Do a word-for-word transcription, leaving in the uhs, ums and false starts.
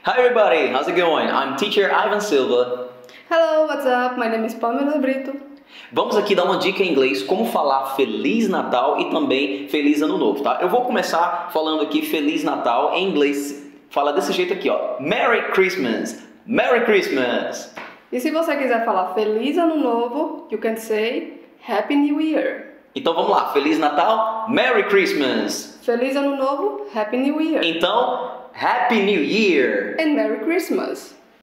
Hi everybody, how's it going? I'm teacher Ivan Silva. Hello, what's up? My name is Pamela Brito. Vamos aqui dar uma dica em inglês como falar Feliz Natal e também Feliz Ano Novo, tá? Eu vou começar falando aqui Feliz Natal em inglês. Fala desse jeito aqui, ó. Merry Christmas! Merry Christmas! E se você quiser falar Feliz Ano Novo, you can say Happy New Year. Então vamos lá, Feliz Natal, Merry Christmas! Feliz Ano Novo, Happy New Year. Então, Happy New Year! And Merry Christmas.